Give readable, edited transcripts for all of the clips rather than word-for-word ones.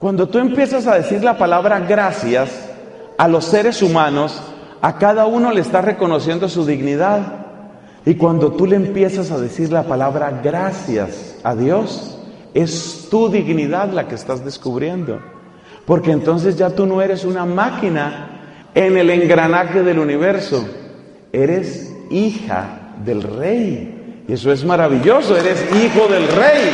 Cuando tú empiezas a decir la palabra gracias a los seres humanos, a cada uno le estás reconociendo su dignidad. Y cuando tú le empiezas a decir la palabra gracias a Dios, es tu dignidad la que estás descubriendo. Porque entonces ya tú no eres una máquina en el engranaje del universo. Eres hija del Rey. Y eso es maravilloso, eres hijo del Rey.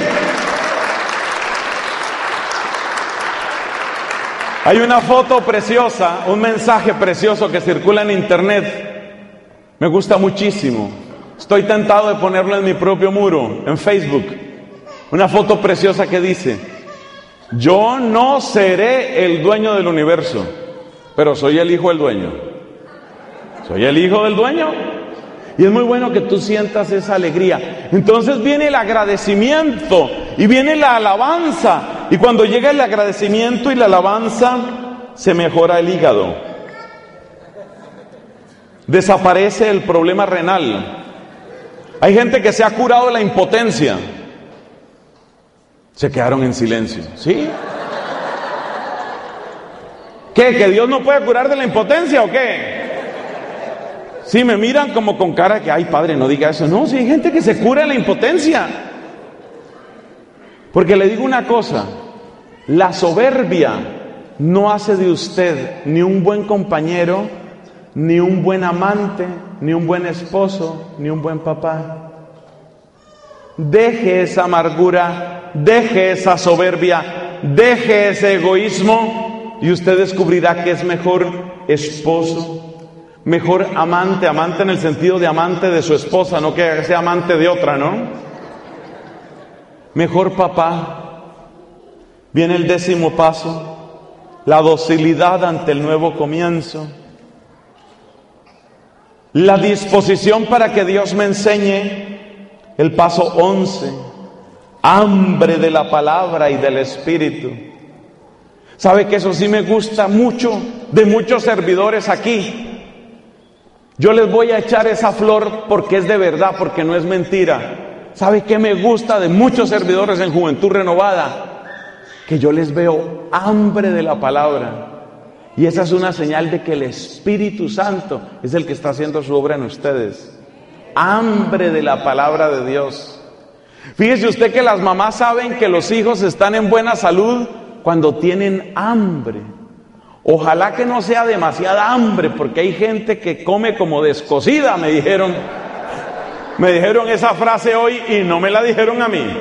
Hay una foto preciosa, un mensaje precioso que circula en internet. Me gusta muchísimo. Estoy tentado de ponerlo en mi propio muro, en Facebook. Una foto preciosa que dice: yo no seré el dueño del universo, pero soy el hijo del dueño. Soy el hijo del dueño. Y es muy bueno que tú sientas esa alegría. Entonces viene el agradecimiento y viene la alabanza. Y cuando llega el agradecimiento y la alabanza, se mejora el hígado. Desaparece el problema renal. Hay gente que se ha curado de la impotencia. Se quedaron en silencio. ¿Sí? ¿Qué? ¿Que Dios no puede curar de la impotencia o qué? Sí, me miran como con cara que, ay, padre, no diga eso. No, sí hay gente que se cura de la impotencia. Porque le digo una cosa, la soberbia no hace de usted ni un buen compañero, ni un buen amante, ni un buen esposo, ni un buen papá. Deje esa amargura, deje esa soberbia, deje ese egoísmo y usted descubrirá que es mejor esposo, mejor amante, amante en el sentido de amante de su esposa, no que sea amante de otra, ¿no? Mejor papá. Viene el 10º paso, la docilidad ante el nuevo comienzo. La disposición para que Dios me enseñe. El paso 11, hambre de la palabra y del Espíritu. ¿Sabe que eso sí me gusta mucho de muchos servidores aquí? Yo les voy a echar esa flor porque es de verdad, porque no es mentira. ¿Sabe qué me gusta de muchos servidores en Juventud Renovada? Que yo les veo hambre de la palabra. Y esa es una señal de que el Espíritu Santo es el que está haciendo su obra en ustedes. Hambre de la palabra de Dios. Fíjese usted que las mamás saben que los hijos están en buena salud cuando tienen hambre. Ojalá que no sea demasiada hambre, porque hay gente que come como descosida, me dijeron esa frase hoy y no me la dijeron a mí.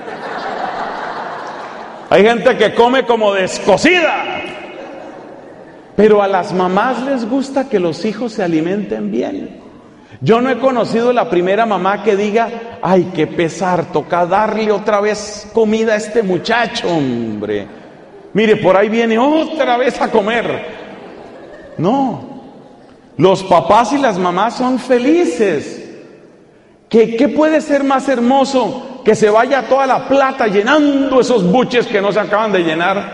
Hay gente que come como descosida. Pero a las mamás les gusta que los hijos se alimenten bien. Yo no he conocido la primera mamá que diga, ay, qué pesar, toca darle otra vez comida a este muchacho, hombre. Mire, por ahí viene otra vez a comer. No, los papás y las mamás son felices. ¿Qué puede ser más hermoso que se vaya toda la plata llenando esos buches que no se acaban de llenar?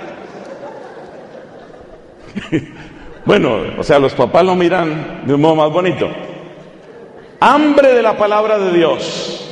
Bueno, o sea, los papás lo miran de un modo más bonito. Hambre de la palabra de Dios.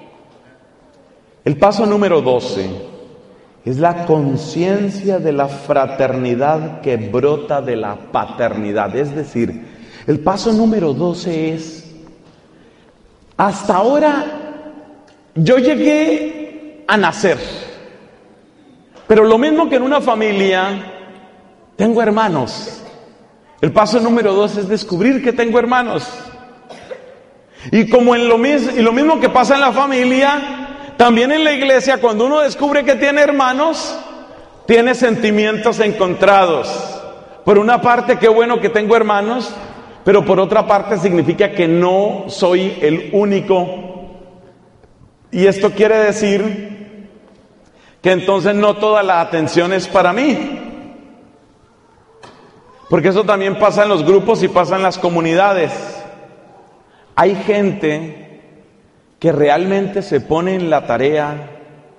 El paso número 12 es la conciencia de la fraternidad que brota de la paternidad. Es decir, el paso número 12 es: hasta ahora yo llegué a nacer, pero lo mismo que en una familia, tengo hermanos. El paso número 2 es descubrir que tengo hermanos. Y como en lo mismo que pasa en la familia, también en la iglesia, cuando uno descubre que tiene hermanos, tiene sentimientos encontrados. Por una parte, qué bueno que tengo hermanos, pero por otra parte significa que no soy el único. Y esto quiere decir que entonces no toda la atención es para mí. Porque eso también pasa en los grupos y pasa en las comunidades. Hay gente que realmente se pone en la tarea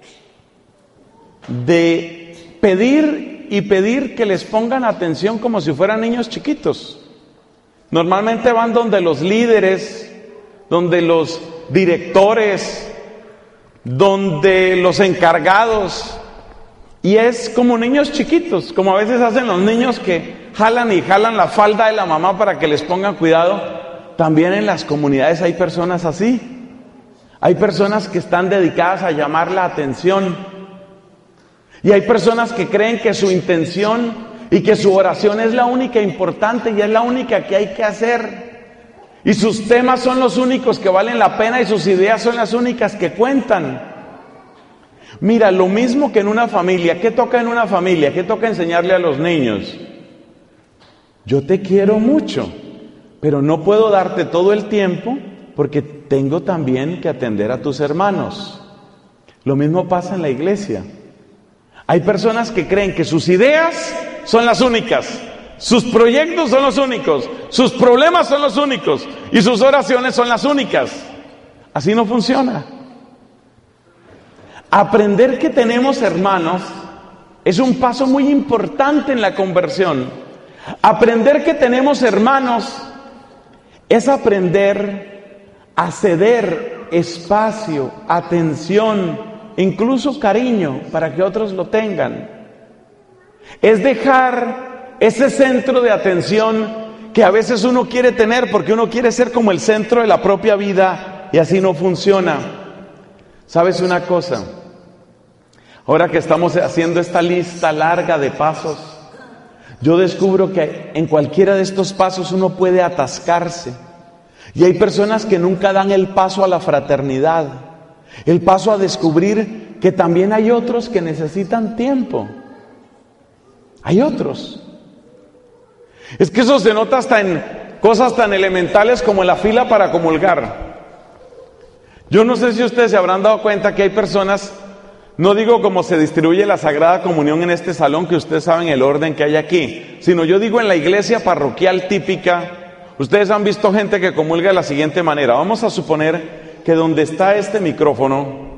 de pedir y pedir que les pongan atención como si fueran niños chiquitos. Normalmente van donde los líderes, donde los directores, donde los encargados, Y es como niños chiquitos, como a veces hacen los niños que jalan y jalan la falda de la mamá para que les pongan cuidado. También en las comunidades hay personas así. Hay personas que están dedicadas a llamar la atención. Y hay personas que creen que su intención y que su oración es la única importante y es la única que hay que hacer. Y sus temas son los únicos que valen la pena y sus ideas son las únicas que cuentan. Mira, lo mismo que en una familia. ¿Qué toca en una familia? ¿Qué toca enseñarle a los niños? Yo te quiero mucho, pero no puedo darte todo el tiempo porque tengo también que atender a tus hermanos. Lo mismo pasa en la iglesia. Hay personas que creen que sus ideas son las únicas, sus proyectos son los únicos, sus problemas son los únicos y sus oraciones son las únicas. Así no funciona. Aprender que tenemos hermanos es un paso muy importante en la conversión. Aprender que tenemos hermanos es aprender a ceder espacio, atención, incluso cariño para que otros lo tengan. Es dejar ese centro de atención que a veces uno quiere tener porque uno quiere ser como el centro de la propia vida y así no funciona. ¿Sabes una cosa? Ahora que estamos haciendo esta lista larga de pasos, yo descubro que en cualquiera de estos pasos uno puede atascarse. Y hay personas que nunca dan el paso a la fraternidad, el paso a descubrir que también hay otros que necesitan tiempo. Hay otros. Es que eso se nota hasta en cosas tan elementales como en la fila para comulgar. Yo no sé si ustedes se habrán dado cuenta que hay personas, no digo cómo se distribuye la Sagrada Comunión en este salón, que ustedes saben el orden que hay aquí, sino yo digo en la iglesia parroquial típica. Ustedes han visto gente que comulga de la siguiente manera. Vamos a suponer que donde está este micrófono,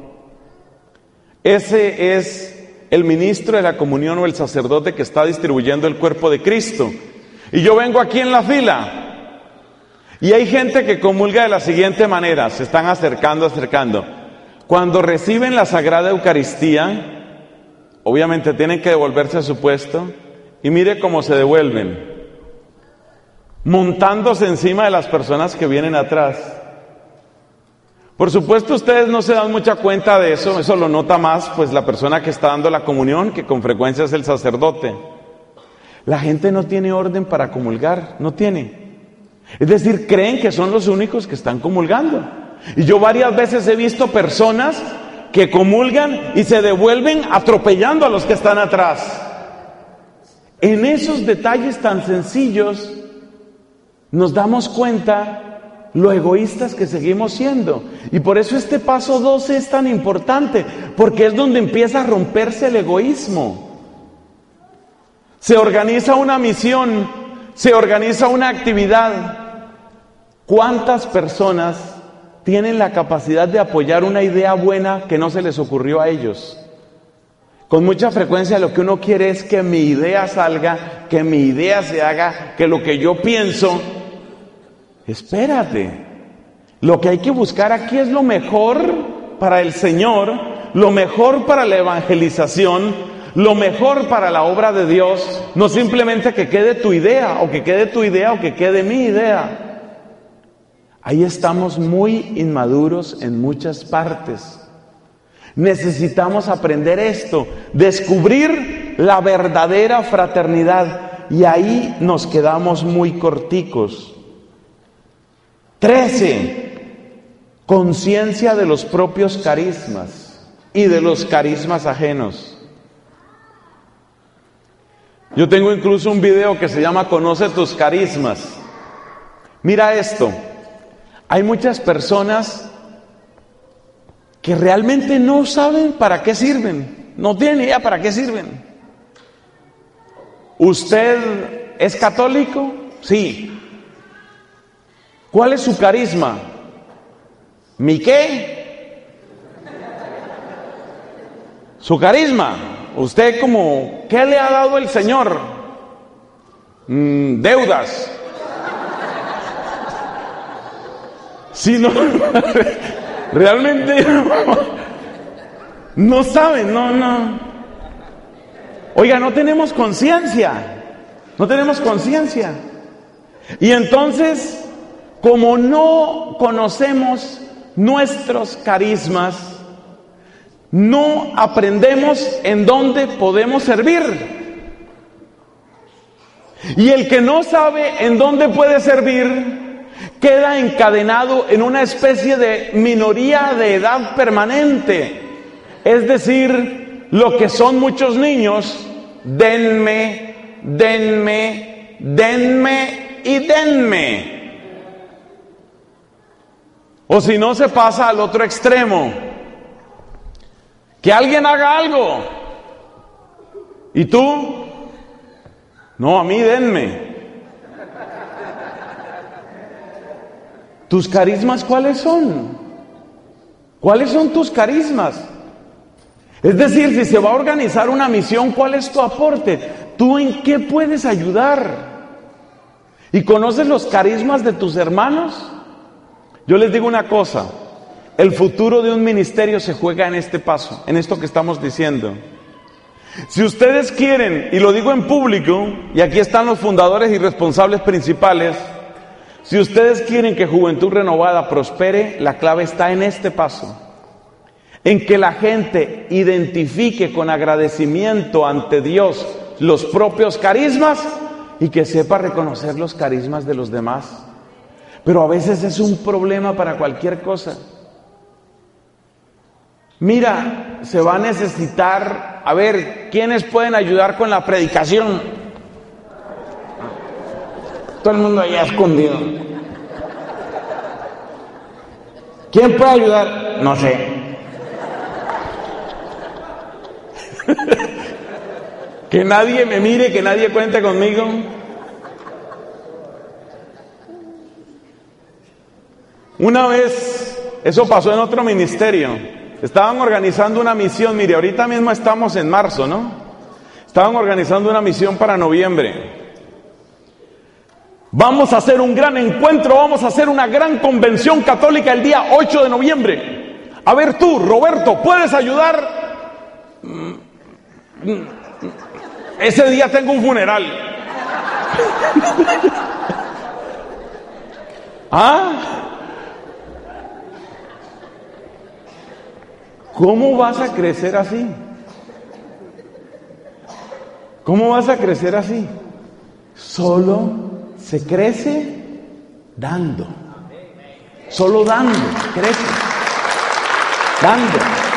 ese es el ministro de la comunión o el sacerdote que está distribuyendo el cuerpo de Cristo. Y yo vengo aquí en la fila. Y hay gente que comulga de la siguiente manera. Se están acercando. Cuando reciben la Sagrada Eucaristía, obviamente tienen que devolverse a su puesto. Y mire cómo se devuelven. Montándose encima de las personas que vienen atrás. Por supuesto, ustedes no se dan mucha cuenta de eso lo nota más pues la persona que está dando la comunión, que con frecuencia es el sacerdote. La gente no tiene orden para comulgar, no tiene. Es decir, creen que son los únicos que están comulgando. Y yo varias veces he visto personas que comulgan y se devuelven atropellando a los que están atrás. En esos detalles tan sencillos nos damos cuenta lo egoístas que seguimos siendo. Y por eso este paso 12 es tan importante, porque es donde empieza a romperse el egoísmo. Se organiza una misión, se organiza una actividad. ¿Cuántas personas tienen la capacidad de apoyar una idea buena que no se les ocurrió a ellos? Con mucha frecuencia lo que uno quiere es que mi idea salga, que mi idea se haga, que lo que yo pienso. Espérate, lo que hay que buscar aquí es lo mejor para el Señor, lo mejor para la evangelización, lo mejor para la obra de Dios, no simplemente que quede tu idea, o que quede tu idea, o que quede mi idea. Ahí estamos muy inmaduros en muchas partes. Necesitamos aprender esto, descubrir la verdadera fraternidad, y ahí nos quedamos muy corticos. 13. Conciencia de los propios carismas y de los carismas ajenos. Yo tengo incluso un video que se llama Conoce tus carismas. Mira esto. Hay muchas personas que realmente no saben para qué sirven. No tienen idea para qué sirven. ¿Usted es católico? Sí. ¿Cuál es su carisma? ¿Mi qué? Su carisma. Usted como, ¿qué le ha dado el Señor? Deudas. Si no, realmente no saben, no. Oiga, no tenemos conciencia. No tenemos conciencia. Y entonces, como no conocemos nuestros carismas, no aprendemos en dónde podemos servir. Y el que no sabe en dónde puede servir, queda encadenado en una especie de minoría de edad permanente. Es decir, lo que son muchos niños, denme, denme, denme y denme. O si no, se pasa al otro extremo. Que alguien haga algo. ¿Y tú? No, a mí denme. ¿Tus carismas cuáles son? ¿Cuáles son tus carismas? Es decir, si se va a organizar una misión, ¿cuál es tu aporte? ¿Tú en qué puedes ayudar? ¿Y conoces los carismas de tus hermanos? Yo les digo una cosa, el futuro de un ministerio se juega en este paso, en esto que estamos diciendo. Si ustedes quieren, y lo digo en público, y aquí están los fundadores y responsables principales, si ustedes quieren que Juventud Renovada prospere, la clave está en este paso. En que la gente identifique con agradecimiento ante Dios los propios carismas y que sepa reconocer los carismas de los demás. Pero a veces es un problema para cualquier cosa. Mira, se va a necesitar, a ver, ¿quiénes pueden ayudar con la predicación? Todo el mundo allá escondido. ¿Quién puede ayudar? No sé. Que nadie me mire, que nadie cuente conmigo. Una vez, eso pasó en otro ministerio, estaban organizando una misión, mire, ahorita mismo estamos en marzo, ¿no? Estaban organizando una misión para noviembre. Vamos a hacer un gran encuentro, vamos a hacer una gran convención católica el día 8 de noviembre. A ver tú, Roberto, ¿puedes ayudar? Ese día tengo un funeral. ¿Ah? ¿Cómo vas a crecer así? ¿Cómo vas a crecer así? Solo se crece dando. Solo dando, crece. Dando.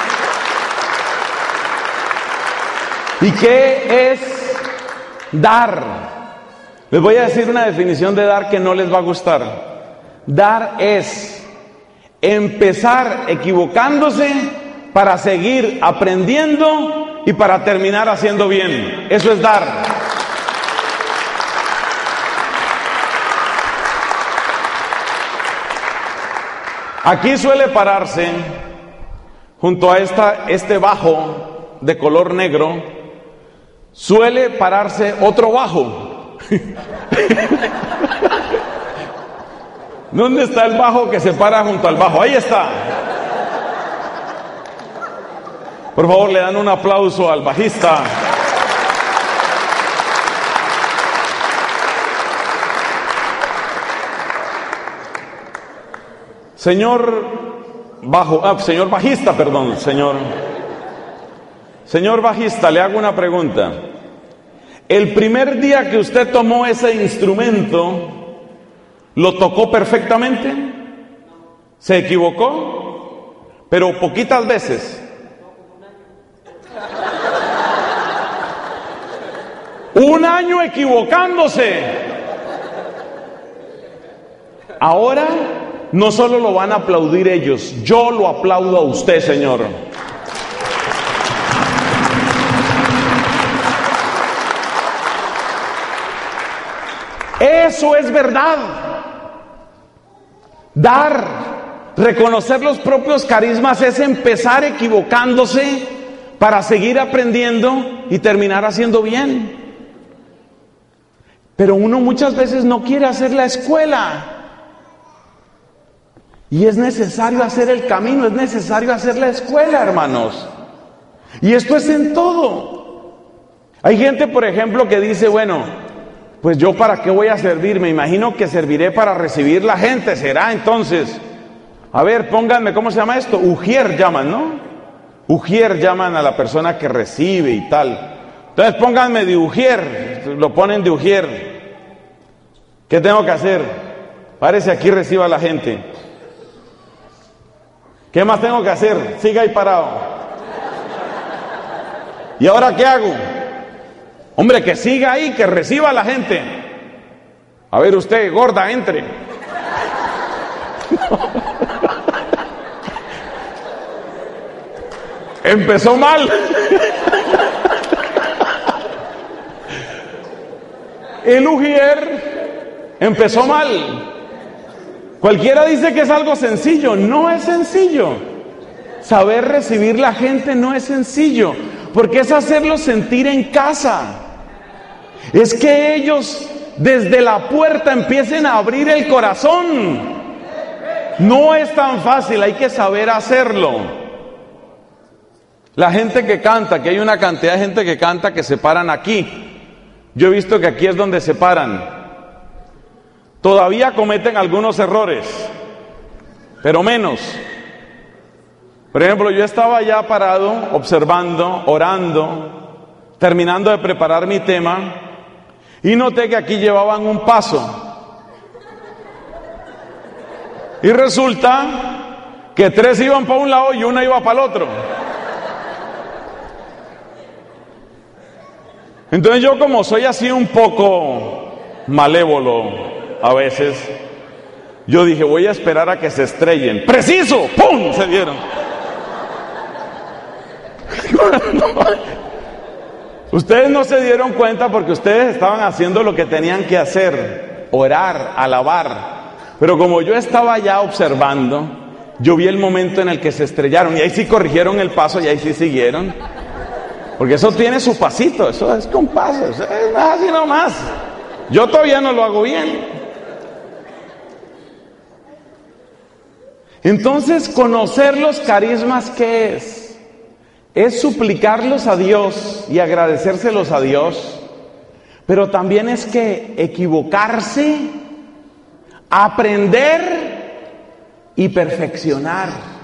¿Y qué es dar? Les voy a decir una definición de dar que no les va a gustar. Dar es empezar equivocándose para seguir aprendiendo y para terminar haciendo bien. Eso es dar. Aquí suele pararse, junto a este bajo de color negro, suele pararse otro bajo. ¿Dónde está el bajo que se para junto al bajo? Ahí está. Por favor, le dan un aplauso al bajista. Señor bajista, perdón, Señor bajista, le hago una pregunta. El primer día que usted tomó ese instrumento, ¿lo tocó perfectamente? ¿Se equivocó? Pero poquitas veces. Un año equivocándose. Ahora no solo lo van a aplaudir ellos, yo lo aplaudo a usted, Señor. Eso es verdad. Dar, reconocer los propios carismas es empezar equivocándose para seguir aprendiendo y terminar haciendo bien. Pero uno muchas veces no quiere hacer la escuela. Y es necesario hacer el camino, es necesario hacer la escuela, hermanos. Y esto es en todo. Hay gente, por ejemplo, que dice, bueno, pues yo para qué voy a servir, me imagino que serviré para recibir la gente, será entonces. A ver, pónganme, ¿cómo se llama esto? Ujier llaman, ¿no? Ujier llaman a la persona que recibe y tal. Entonces pónganme de ujier, lo ponen de ujier. ¿Qué tengo que hacer? Párese aquí, reciba a la gente. ¿Qué más tengo que hacer? Siga ahí parado. ¿Y ahora qué hago? Hombre, que siga ahí, que reciba a la gente. A ver usted, gorda, entre. Empezó mal. El ujier empezó mal. Cualquiera dice que es algo sencillo. No es sencillo. Saber recibir la gente no es sencillo, porque es hacerlos sentir en casa. Es que ellos desde la puerta empiecen a abrir el corazón. No es tan fácil, hay que saber hacerlo. La gente que canta, que hay una cantidad de gente que canta que se paran aquí. Yo he visto que aquí es donde se paran. Todavía cometen algunos errores, pero menos. Por ejemplo, yo estaba ya parado, observando, orando, terminando de preparar mi tema, y noté que aquí llevaban un paso. Y resulta que 3 iban para un lado y 1 iba para el otro. Entonces yo, como soy así un poco malévolo a veces, yo dije, voy a esperar a que se estrellen. ¡Preciso! ¡Pum! Se dieron. Ustedes no se dieron cuenta porque ustedes estaban haciendo lo que tenían que hacer, orar, alabar. Pero como yo estaba ya observando, yo vi el momento en el que se estrellaron, y ahí sí corrigieron el paso y ahí sí siguieron. Porque eso tiene su pasito, eso es con pasos, es así nomás. Yo todavía no lo hago bien. Entonces, conocer los carismas, ¿qué es? Es suplicarlos a Dios y agradecérselos a Dios, pero también es que equivocarse, aprender y perfeccionar.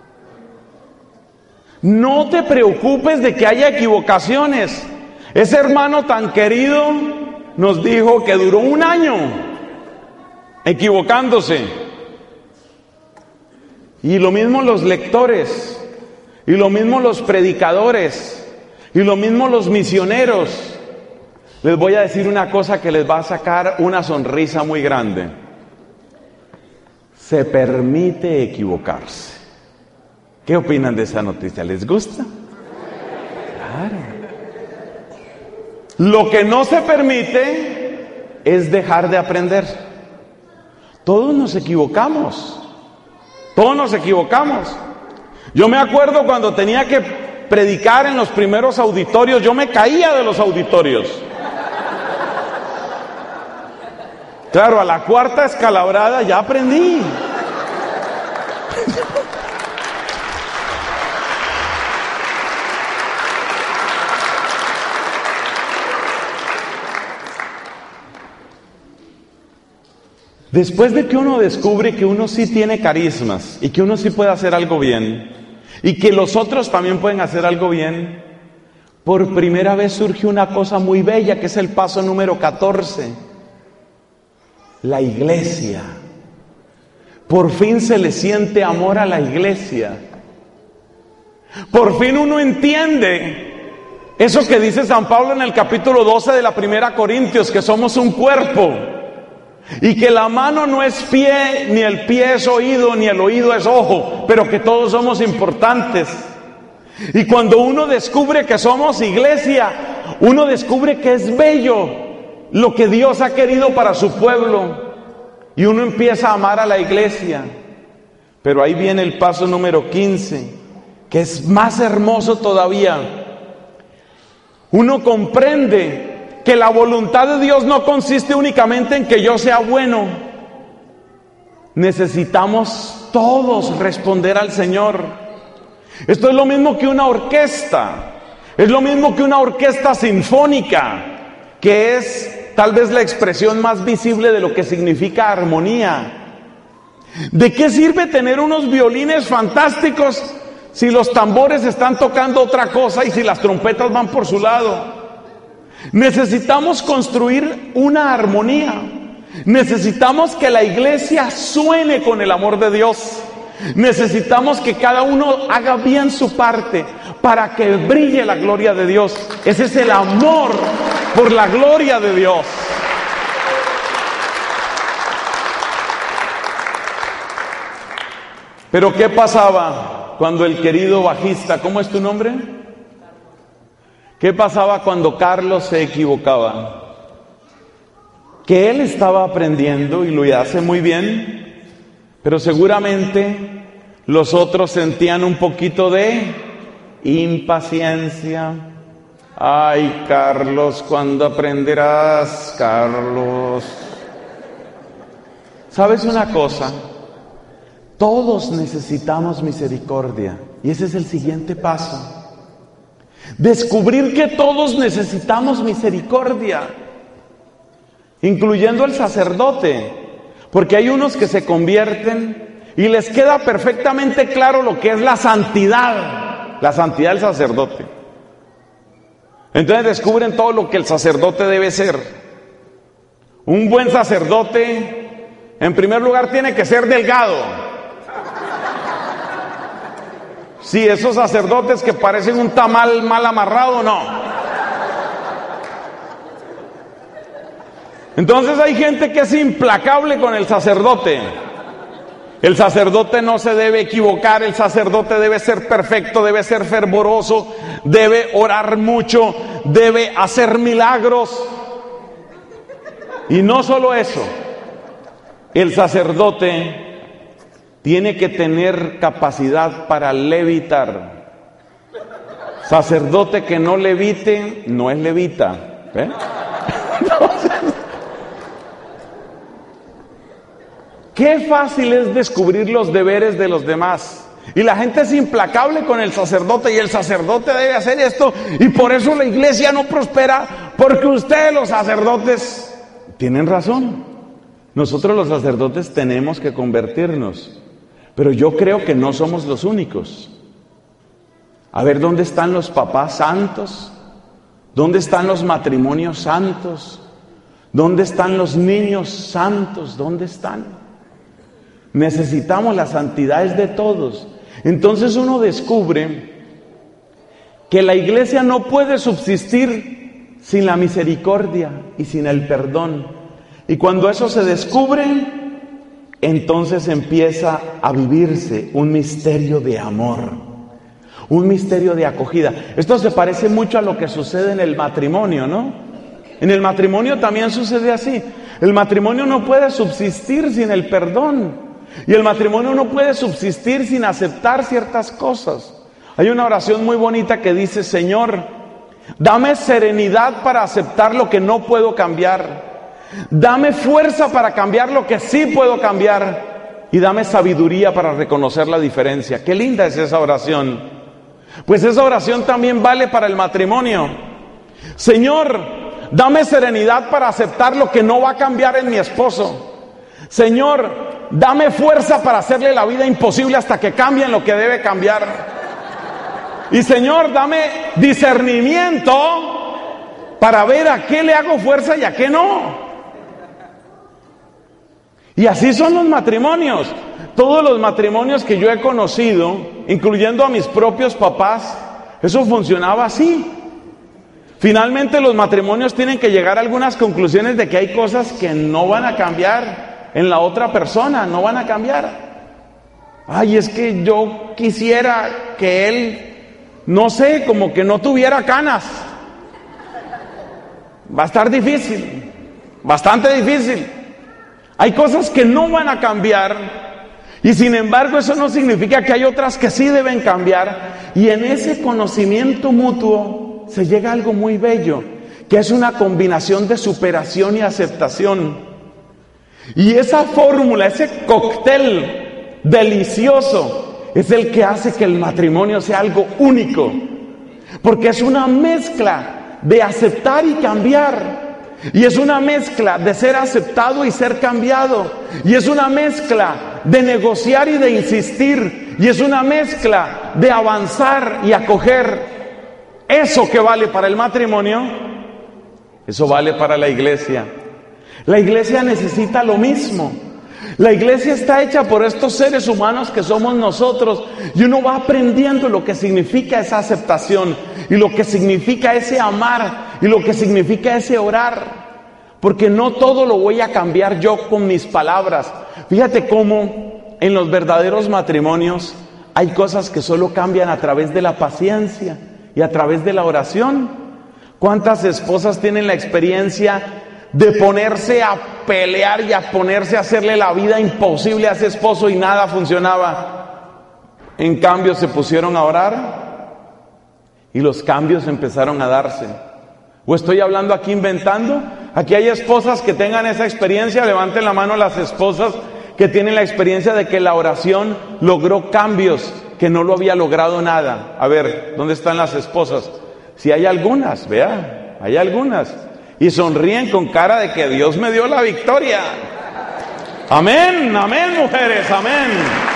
No te preocupes de que haya equivocaciones. Ese hermano tan querido nos dijo que duró 1 año equivocándose. Y lo mismo los lectores, y lo mismo los predicadores, y lo mismo los misioneros. Les voy a decir una cosa que les va a sacar una sonrisa muy grande. Se permite equivocarse. ¿Qué opinan de esa noticia? ¿Les gusta? Claro. Lo que no se permite es dejar de aprender. Todos nos equivocamos. Todos nos equivocamos. Yo me acuerdo cuando tenía que predicar en los primeros auditorios, yo me caía de los auditorios. Claro, a la 4ª escalabrada ya aprendí. Después de que uno descubre que uno sí tiene carismas y que uno sí puede hacer algo bien y que los otros también pueden hacer algo bien, por primera vez surge una cosa muy bella que es el paso número 14. La iglesia. Por fin se le siente amor a la iglesia. Por fin uno entiende eso que dice San Pablo en el capítulo 12 de la 1 Corintios, que somos un cuerpo. Y que la mano no es pie, ni el pie es oído, ni el oído es ojo, pero que todos somos importantes. Y cuando uno descubre que somos iglesia, uno descubre que es bello lo que Dios ha querido para su pueblo. Y uno empieza a amar a la iglesia. Pero ahí viene el paso número 15, que es más hermoso todavía. Uno comprende que la voluntad de Dios no consiste únicamente en que yo sea bueno. Necesitamos todos responder al Señor. Esto es lo mismo que una orquesta. Es lo mismo que una orquesta sinfónica, que es tal vez la expresión más visible de lo que significa armonía. ¿De qué sirve tener unos violines fantásticos si los tambores están tocando otra cosa y si las trompetas van por su lado? Necesitamos construir una armonía. Necesitamos que la iglesia suene con el amor de Dios. Necesitamos que cada uno haga bien su parte para que brille la gloria de Dios. Ese es el amor por la gloria de Dios. Pero ¿qué pasaba cuando el querido bajista, ¿cómo es tu nombre? ¿Qué pasaba cuando Carlos se equivocaba? Que él estaba aprendiendo y lo hace muy bien, pero seguramente los otros sentían un poquito de impaciencia. Ay, Carlos, ¿cuándo aprenderás, Carlos? ¿Sabes una cosa? Todos necesitamos misericordia. Y ese es el siguiente paso. Descubrir que todos necesitamos misericordia, incluyendo el sacerdote. Porque hay unos que se convierten y les queda perfectamente claro lo que es la santidad del sacerdote. Entonces descubren todo lo que el sacerdote debe ser. Un buen sacerdote, en primer lugar, tiene que ser delgado. Sí, esos sacerdotes que parecen un tamal mal amarrado, no. Entonces hay gente que es implacable con el sacerdote. El sacerdote no se debe equivocar, el sacerdote debe ser perfecto, debe ser fervoroso, debe orar mucho, debe hacer milagros. Y no solo eso, el sacerdote tiene que tener capacidad para levitar. Sacerdote que no levite, no es levita. ¿Eh? Entonces, qué fácil es descubrir los deberes de los demás. Y la gente es implacable con el sacerdote, y el sacerdote debe hacer esto, y por eso la iglesia no prospera, porque ustedes los sacerdotes tienen razón. Nosotros los sacerdotes tenemos que convertirnos. Pero yo creo que no somos los únicos. A ver, ¿dónde están los papás santos? ¿Dónde están los matrimonios santos? ¿Dónde están los niños santos? ¿Dónde están? Necesitamos las santidades de todos. Entonces uno descubre que la iglesia no puede subsistir sin la misericordia y sin el perdón. Y cuando eso se descubre, entonces empieza a vivirse un misterio de amor, un misterio de acogida. Esto se parece mucho a lo que sucede en el matrimonio, ¿no? En el matrimonio también sucede así. El matrimonio no puede subsistir sin el perdón, y el matrimonio no puede subsistir sin aceptar ciertas cosas. Hay una oración muy bonita que dice: Señor, dame serenidad para aceptar lo que no puedo cambiar. Dame fuerza para cambiar lo que sí puedo cambiar, y dame sabiduría para reconocer la diferencia. Qué linda es esa oración. Pues esa oración también vale para el matrimonio. Señor, dame serenidad para aceptar lo que no va a cambiar en mi esposo. Señor, dame fuerza para hacerle la vida imposible hasta que cambie en lo que debe cambiar. Y Señor, dame discernimiento para ver a qué le hago fuerza y a qué no. Y así son los matrimonios. Todos los matrimonios que yo he conocido, incluyendo a mis propios papás, eso funcionaba así. Finalmente los matrimonios tienen que llegar a algunas conclusiones de que hay cosas que no van a cambiar en la otra persona, no van a cambiar. Ay, es que yo quisiera que él, no sé, como que no tuviera canas. Va a estar difícil, bastante difícil. Hay cosas que no van a cambiar, y sin embargo eso no significa que hay otras que sí deben cambiar. Y en ese conocimiento mutuo se llega a algo muy bello, que es una combinación de superación y aceptación. Y esa fórmula, ese cóctel delicioso, es el que hace que el matrimonio sea algo único. Porque es una mezcla de aceptar y cambiar. Y es una mezcla de ser aceptado y ser cambiado. Y es una mezcla de negociar y de insistir. Y es una mezcla de avanzar y acoger. Eso que vale para el matrimonio, eso vale para la iglesia. La iglesia necesita lo mismo. La iglesia está hecha por estos seres humanos que somos nosotros. Y uno va aprendiendo lo que significa esa aceptación. Y lo que significa ese amar. Y lo que significa ese orar. Porque no todo lo voy a cambiar yo con mis palabras. Fíjate cómo en los verdaderos matrimonios hay cosas que solo cambian a través de la paciencia y a través de la oración. ¿Cuántas esposas tienen la experiencia de ponerse a pelear y a ponerse a hacerle la vida imposible a ese esposo y nada funcionaba? En cambio se pusieron a orar y los cambios empezaron a darse. ¿O estoy hablando aquí inventando? Aquí hay esposas que tengan esa experiencia. Levanten la mano las esposas que tienen la experiencia de que la oración logró cambios que no lo había logrado nada. A ver, ¿dónde están las esposas? Si hay algunas, vea, hay algunas. Y sonríen con cara de que Dios me dio la victoria. Amén, amén, mujeres, amén.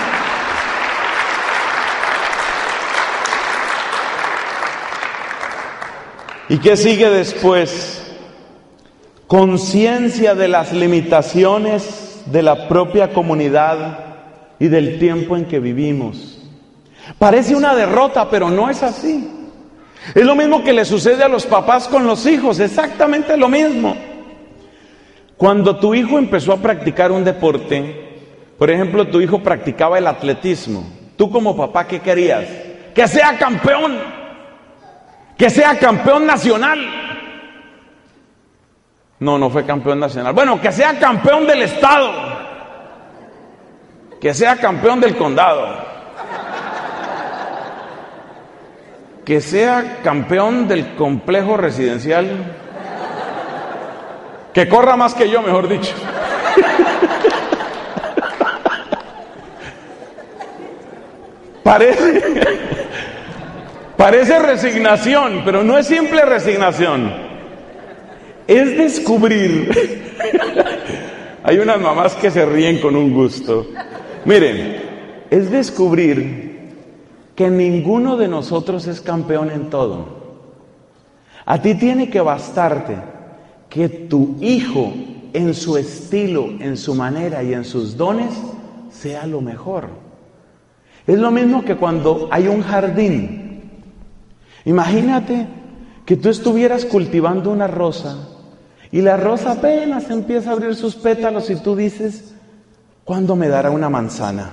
¿Y qué sigue después? Conciencia de las limitaciones de la propia comunidad y del tiempo en que vivimos. Parece una derrota, pero no es así. Es lo mismo que le sucede a los papás con los hijos, exactamente lo mismo. Cuando tu hijo empezó a practicar un deporte, por ejemplo, tu hijo practicaba el atletismo, tú como papá, ¿qué querías? Que sea campeón, que sea campeón nacional. No fue campeón nacional. Bueno, que sea campeón del estado, que sea campeón del condado, que sea campeón del complejo residencial, que corra más que yo, mejor dicho. Parece resignación, pero no es simple resignación. Es descubrir. Hay unas mamás que se ríen con un gusto. Miren, es descubrir que ninguno de nosotros es campeón en todo. A ti tiene que bastarte que tu hijo, en su estilo, en su manera y en sus dones, sea lo mejor. Es lo mismo que cuando hay un jardín. Imagínate que tú estuvieras cultivando una rosa y la rosa apenas empieza a abrir sus pétalos y tú dices, ¿cuándo me dará una manzana?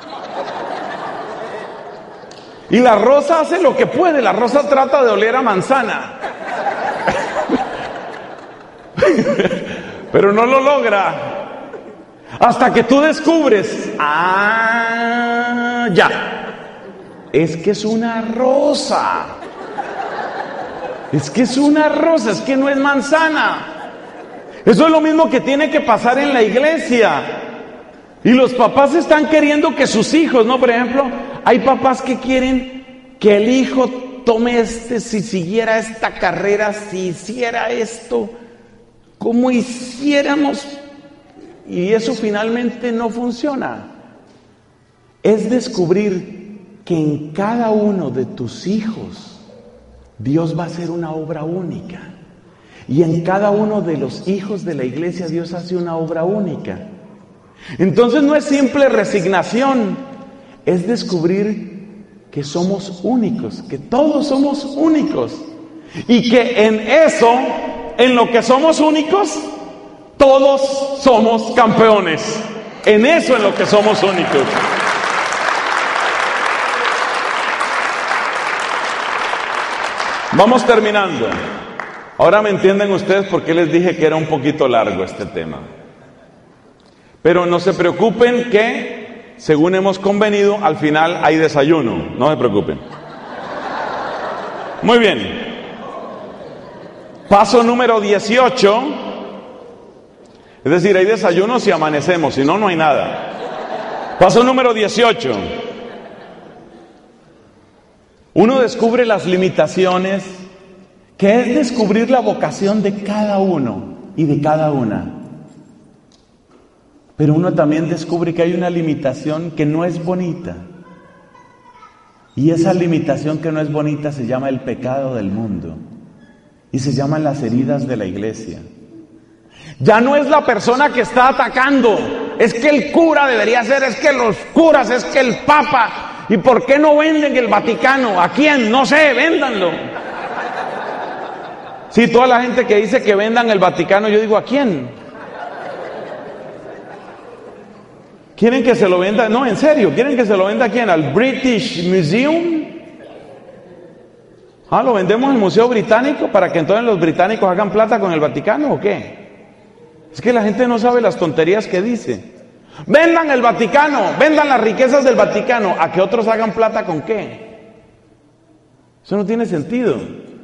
Y la rosa hace lo que puede, la rosa trata de oler a manzana. Pero no lo logra. Hasta que tú descubres, ya, es que es una rosa. Es que es una rosa, es que no es manzana. Eso es lo mismo que tiene que pasar en la iglesia. Y los papás están queriendo que sus hijos, ¿no? Por ejemplo, hay papás que quieren que el hijo tome si siguiera esta carrera, si hiciera esto, como hiciéramos, y eso finalmente no funciona. Es descubrir que en cada uno de tus hijos Dios va a hacer una obra única, y en cada uno de los hijos de la iglesia Dios hace una obra única. Entonces no es simple resignación, es descubrir que somos únicos, que todos somos únicos, y que en eso, en lo que somos únicos, todos somos campeones. En eso en lo que somos únicos. Vamos terminando. Ahora me entienden ustedes por qué les dije que era un poquito largo este tema. Pero no se preocupen que, según hemos convenido, al final hay desayuno. No se preocupen. Muy bien. Paso número 18. Es decir, hay desayuno si amanecemos, si no, no hay nada. Paso número 18. Uno descubre las limitaciones, que es descubrir la vocación de cada uno y de cada una. Pero uno también descubre que hay una limitación que no es bonita. Y esa limitación que no es bonita se llama el pecado del mundo. Y se llaman las heridas de la iglesia. Ya no es la persona que está atacando. Es que el cura debería ser, es que los curas, es que el papa. ¿Y por qué no venden el Vaticano? ¿A quién? No sé, véndanlo. Sí, toda la gente que dice que vendan el Vaticano, yo digo, ¿a quién? ¿Quieren que se lo venda? No, en serio, ¿quieren que se lo venda a quién? ¿Al British Museum? ¿Ah, lo vendemos al Museo Británico para que entonces los británicos hagan plata con el Vaticano o qué? Es que la gente no sabe las tonterías que dice. Vendan el Vaticano, vendan las riquezas del Vaticano, ¿a que otros hagan plata con qué? Eso no tiene sentido.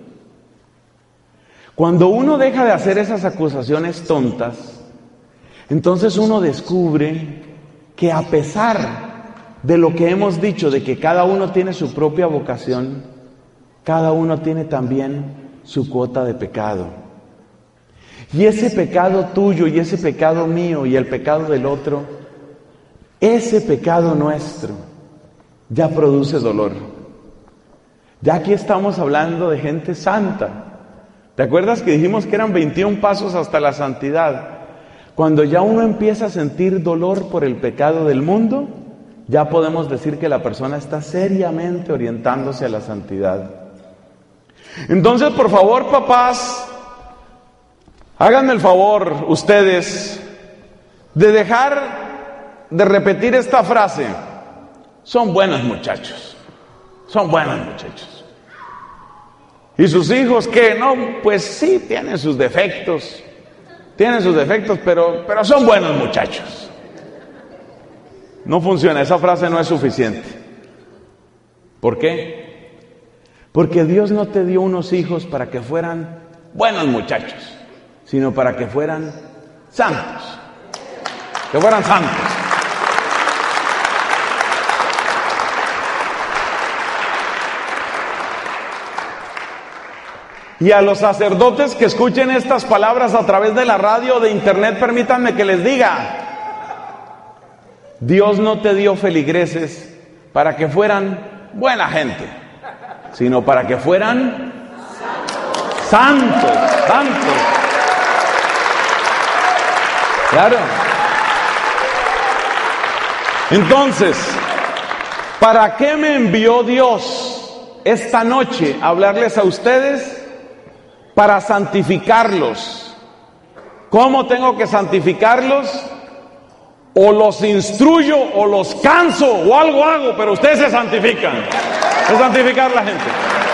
Cuando uno deja de hacer esas acusaciones tontas, entonces uno descubre que a pesar de lo que hemos dicho, de que cada uno tiene su propia vocación, cada uno tiene también su cuota de pecado. Y ese pecado tuyo y ese pecado mío y el pecado del otro, ese pecado nuestro ya produce dolor. Ya aquí estamos hablando de gente santa. ¿Te acuerdas que dijimos que eran 21 pasos hasta la santidad? Cuando ya uno empieza a sentir dolor por el pecado del mundo, ya podemos decir que la persona está seriamente orientándose a la santidad. Entonces, por favor, papás, háganme el favor, ustedes, de dejar de repetir esta frase. Son buenos muchachos, son buenos muchachos. ¿Y sus hijos qué? No, pues sí, tienen sus defectos, pero son buenos muchachos. No funciona, esa frase no es suficiente. ¿Por qué? Porque Dios no te dio unos hijos para que fueran buenos muchachos, sino para que fueran santos. Que fueran santos. Y a los sacerdotes que escuchen estas palabras a través de la radio o de internet, permítanme que les diga: Dios no te dio feligreses para que fueran buena gente, sino para que fueran santos. Claro. Entonces, ¿para qué me envió Dios esta noche a hablarles a ustedes? Para santificarlos. ¿Cómo tengo que santificarlos? O los instruyo o los canso o algo hago, pero ustedes se santifican. Es santificar a la gente.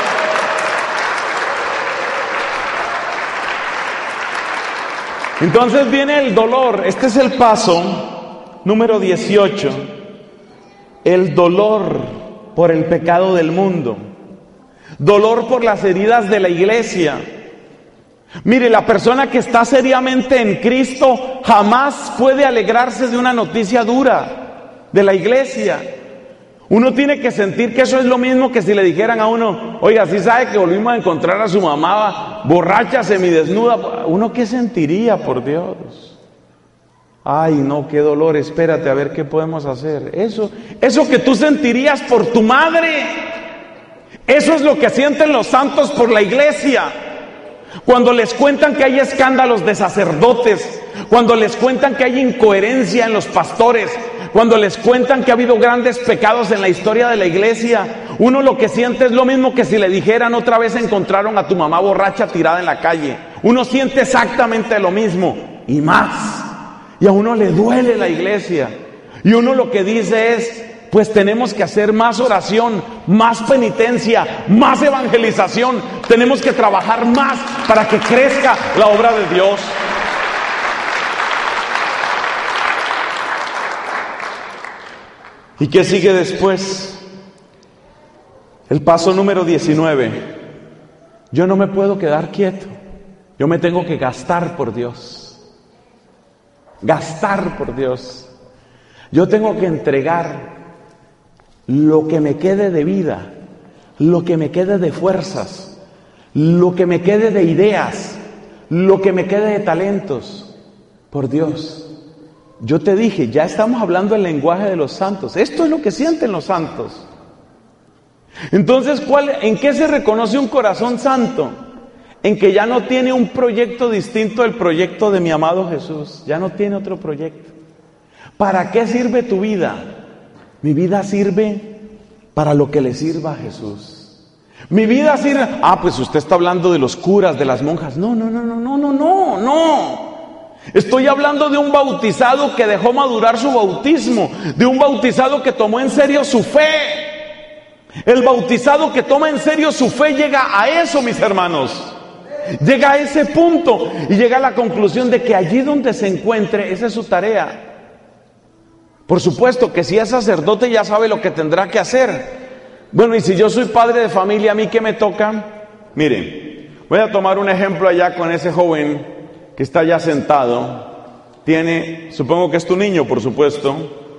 Entonces viene el dolor. Este es el paso número 18. El dolor por el pecado del mundo. Dolor por las heridas de la iglesia. Mire, la persona que está seriamente en Cristo jamás puede alegrarse de una noticia dura de la iglesia. Uno tiene que sentir que eso es lo mismo que si le dijeran a uno: oiga, ¿sí sabe que volvimos a encontrar a su mamá borracha, semidesnuda? ¿Uno qué sentiría, por Dios? Ay, no, qué dolor, espérate a ver qué podemos hacer. Eso que tú sentirías por tu madre, eso es lo que sienten los santos por la iglesia. Cuando les cuentan que hay escándalos de sacerdotes, cuando les cuentan que hay incoherencia en los pastores, cuando les cuentan que ha habido grandes pecados en la historia de la iglesia, uno lo que siente es lo mismo que si le dijeran: otra vez encontraron a tu mamá borracha tirada en la calle. Uno siente exactamente lo mismo y más. Y a uno le duele la iglesia. Y uno lo que dice es: pues tenemos que hacer más oración, más penitencia, más evangelización. Tenemos que trabajar más para que crezca la obra de Dios. ¿Y qué sigue después? El paso número 19. Yo no me puedo quedar quieto. Yo me tengo que gastar por Dios. Gastar por Dios. Yo tengo que entregar lo que me quede de vida lo que me quede de fuerzas, lo que me quede de ideas, lo que me quede de talentos, por Dios. Yo te dije, ya estamos hablando el lenguaje de los santos. Esto es lo que sienten los santos. Entonces, ¿en qué se reconoce un corazón santo? En que ya no tiene un proyecto distinto del proyecto de mi amado Jesús. Ya no tiene otro proyecto. ¿Para qué sirve tu vida? Mi vida sirve para lo que le sirva a Jesús. Mi vida sirve... pues usted está hablando de los curas, de las monjas. No. Estoy hablando de un bautizado que dejó madurar su bautismo, de un bautizado que tomó en serio su fe. El bautizado que toma en serio su fe llega a eso, mis hermanos. Llega a ese punto y llega a la conclusión de que allí donde se encuentre, esa es su tarea. Por supuesto que si es sacerdote ya sabe lo que tendrá que hacer. Bueno, y si yo soy padre de familia, ¿a mí qué me toca? Miren, voy a tomar un ejemplo allá con ese joven que está allá sentado. Supongo que es tu niño, por supuesto.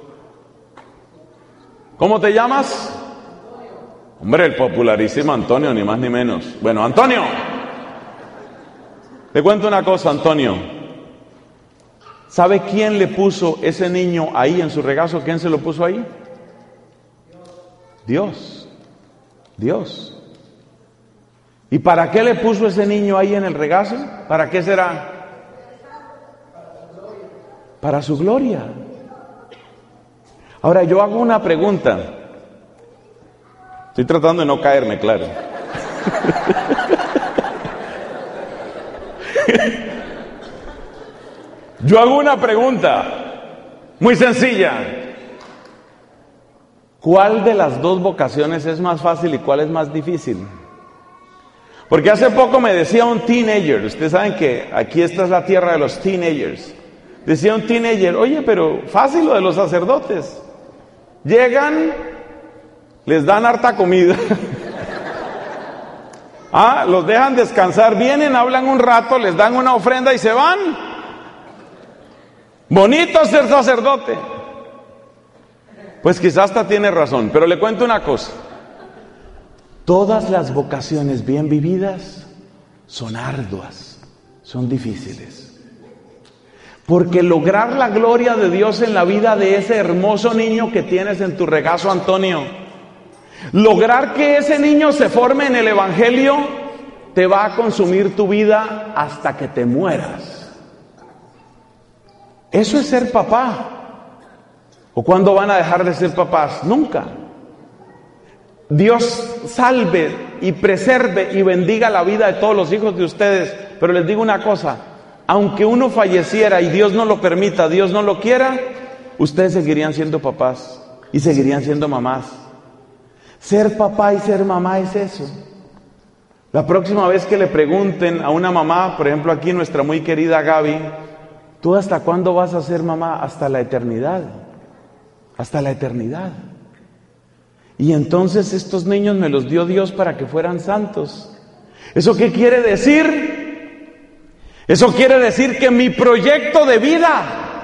¿Cómo te llamas? Hombre, el popularísimo Antonio, ni más ni menos. Bueno, Antonio, te cuento una cosa, Antonio. ¿Sabe quién le puso ese niño ahí en su regazo? ¿Quién se lo puso ahí? Dios. ¿Y para qué le puso ese niño ahí en el regazo? ¿Para qué será? Para su gloria. Ahora yo hago una pregunta. Estoy tratando de no caerme, claro. Yo hago una pregunta muy sencilla. ¿Cuál de las dos vocaciones es más fácil y cuál es más difícil? Porque hace poco me decía un teenager, ustedes saben que aquí esta es la tierra de los teenagers. Decía un teenager, oye, pero fácil lo de los sacerdotes. Llegan, les dan harta comida. Los dejan descansar, vienen, hablan un rato, les dan una ofrenda y se van. Bonito ser sacerdote. Pues quizás hasta tiene razón, pero le cuento una cosa. Todas las vocaciones bien vividas son arduas, son difíciles. Porque lograr la gloria de Dios en la vida de ese hermoso niño que tienes en tu regazo, Antonio, lograr que ese niño se forme en el Evangelio, te va a consumir tu vida hasta que te mueras. Eso es ser papá. ¿O cuándo van a dejar de ser papás? Nunca. Dios salve y preserve y bendiga la vida de todos los hijos de ustedes. Pero les digo una cosa, aunque uno falleciera y Dios no lo permita, Dios no lo quiera, ustedes seguirían siendo papás y seguirían siendo mamás. Ser papá y ser mamá es eso. La próxima vez que le pregunten a una mamá, por ejemplo aquí nuestra muy querida Gaby, ¿tú hasta cuándo vas a ser mamá? Hasta la eternidad. Hasta la eternidad. Y entonces estos niños me los dio Dios para que fueran santos. ¿Eso qué quiere decir? Eso quiere decir que mi proyecto de vida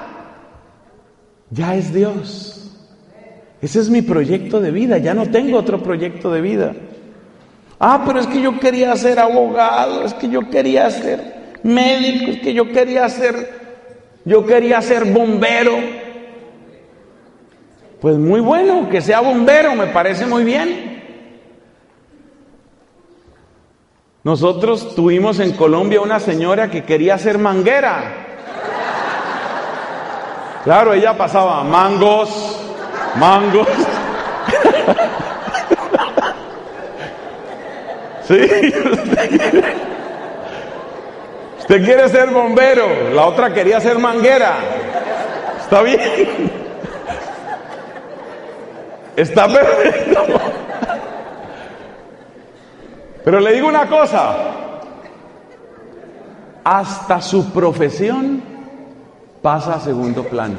ya es Dios. Ese es mi proyecto de vida, ya no tengo otro proyecto de vida. Pero es que yo quería ser abogado, es que yo quería ser médico, es que yo quería ser bombero. Pues muy bueno, que sea bombero, me parece muy bien. Nosotros tuvimos en Colombia una señora que quería ser manguera. Claro, ella pasaba mangos. Sí, usted quiere ser bombero, la otra quería ser manguera. Está bien. Está perfecto. Pero le digo una cosa, hasta su profesión pasa a segundo plano.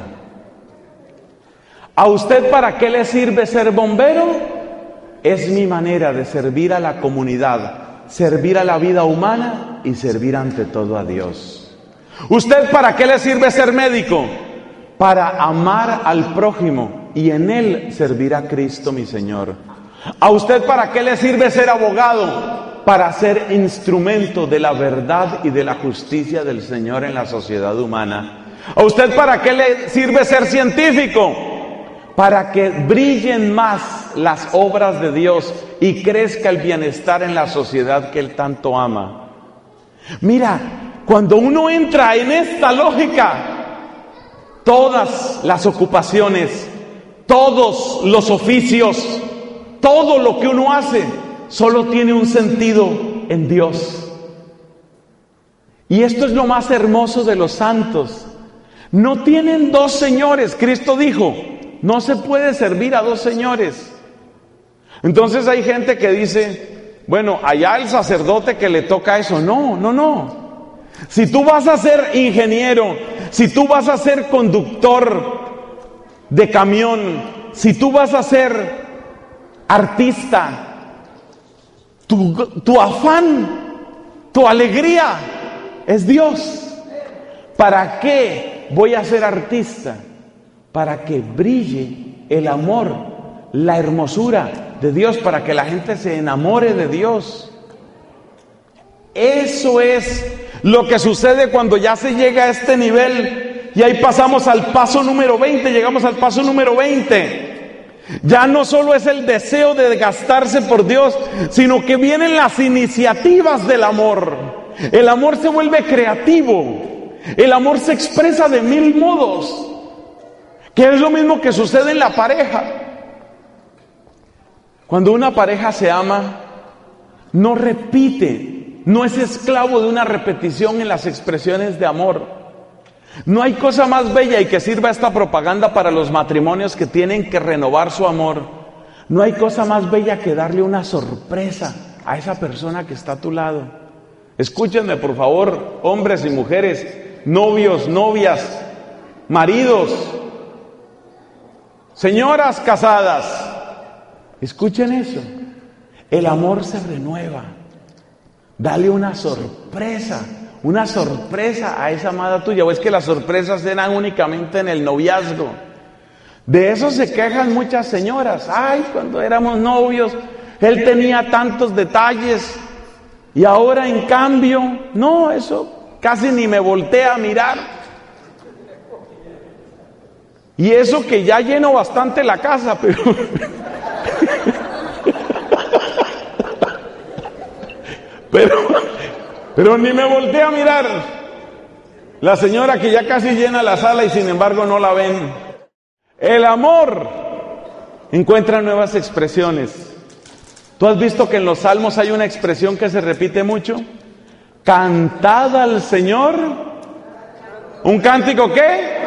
¿A usted para qué le sirve ser bombero? Es mi manera de servir a la comunidad, servir a la vida humana y servir ante todo a Dios. ¿Usted para qué le sirve ser médico? Para amar al prójimo y en él servir a Cristo mi Señor. ¿A usted para qué le sirve ser abogado? Para ser instrumento de la verdad y de la justicia del Señor en la sociedad humana. ¿A usted para qué le sirve ser científico? Para que brillen más las obras de Dios y crezca el bienestar en la sociedad que Él tanto ama. Mira, cuando uno entra en esta lógica, todas las ocupaciones, todos los oficios, todo lo que uno hace, solo tiene un sentido en Dios. Y esto es lo más hermoso de los santos. No tienen dos señores. Cristo dijo, no se puede servir a dos señores. Entonces hay gente que dice, bueno, allá el sacerdote que le toca eso. No. Si tú vas a ser ingeniero, si tú vas a ser conductor de camión, si tú vas a ser artista, tu afán, tu alegría es Dios. ¿Para qué voy a ser artista? Para que brille el amor, la hermosura de Dios, para que la gente se enamore de Dios. Eso es lo que sucede cuando ya se llega a este nivel. Y ahí pasamos al paso número 20, llegamos al paso número 20. Ya no solo es el deseo de desgastarse por Dios, sino que vienen las iniciativas del amor. El amor se vuelve creativo. El amor se expresa de mil modos, que es lo mismo que sucede en la pareja. Cuando una pareja se ama, no repite, no es esclavo de una repetición en las expresiones de amor. No hay cosa más bella, y que sirva esta propaganda para los matrimonios que tienen que renovar su amor. No hay cosa más bella que darle una sorpresa a esa persona que está a tu lado. Escúchenme, por favor, hombres y mujeres, novios, novias, maridos, señoras casadas. Escuchen eso. El amor se renueva. Dale una sorpresa a esa amada tuya. O es que las sorpresas eran únicamente en el noviazgo. De eso se quejan muchas señoras. Ay, cuando éramos novios, él tenía tantos detalles, y ahora en cambio, no, eso casi ni me voltea a mirar. Y eso que ya lleno bastante la casa, pero ni me voltea a mirar. La señora que ya casi llena la sala y sin embargo no la ven. El amor encuentra nuevas expresiones. ¿Tú has visto que en los salmos hay una expresión que se repite mucho? Cantad al Señor. ¿Un cántico qué?